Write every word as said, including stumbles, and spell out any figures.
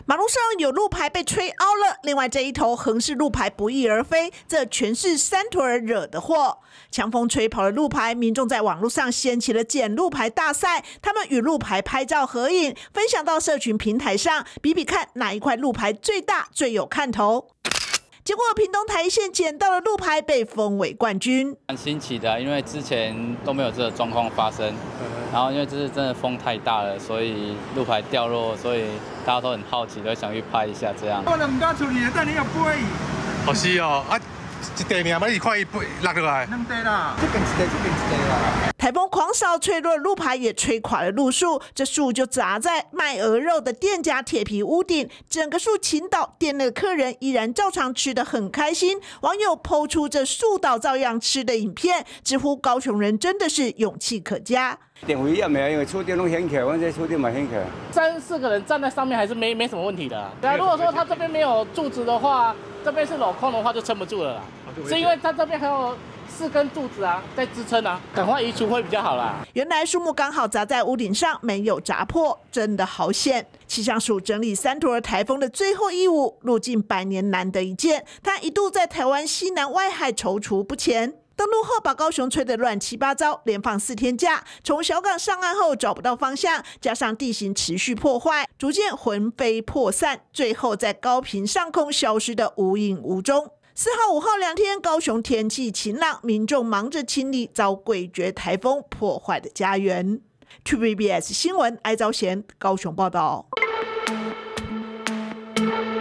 马路上有路牌被吹凹了，另外这一头横式路牌不翼而飞，这全是三坨儿惹的祸。强风吹跑了路牌，民众在网络上掀起了捡路牌大赛，他们与路牌拍照合影，分享到社群平台上，比比看哪一块路牌最大、最有看头。结果屏东台一线捡到的路牌被封为冠军， 蛮新奇的，因为之前都没有这个状况发生。然后因为这次真的风太大了，所以路牌掉落，所以大家都很好奇，都想去拍一下这样。 我唔敢处理，但你要飞。 哦是哦，啊一地名，你看伊飞落落来。 两地啦，这边一地，这边一地啦。 台风狂扫，吹落路牌也吹垮了路树，这树就砸在卖鹅肉的店家铁皮屋顶，整个树倾倒，店内的客人依然照常吃得很开心。网友抛出这树倒照样吃的影片，直呼高雄人真的是勇气可嘉。 点危险没？因为厝顶拢掀起，我这厝顶嘛掀起。 三四个人站在上面还是没没什么问题的、啊。对啊，如果说他这边没有柱子的话，这边是镂空的话就撑不住了啦。是因为他这边还有四根柱子啊在支撑啊，赶快移除会比较好啦。 原来树木刚好砸在屋顶上，没有砸破，真的好险。气象署整理三坨儿台风的最后一舞，路近百年难得一见，它一度在台湾西南外海踌躇不前。登陆后把高雄吹得乱七八糟，连放四天假。从小港上岸后找不到方向，加上地形持续破坏，逐渐魂飞魄散，最后在高屏上空消失得无影无踪。四号、五号两天，高雄天气晴朗，民众忙着清理遭诡谲台风破坏的家园。T V B S 新闻，艾昭贤高雄报道。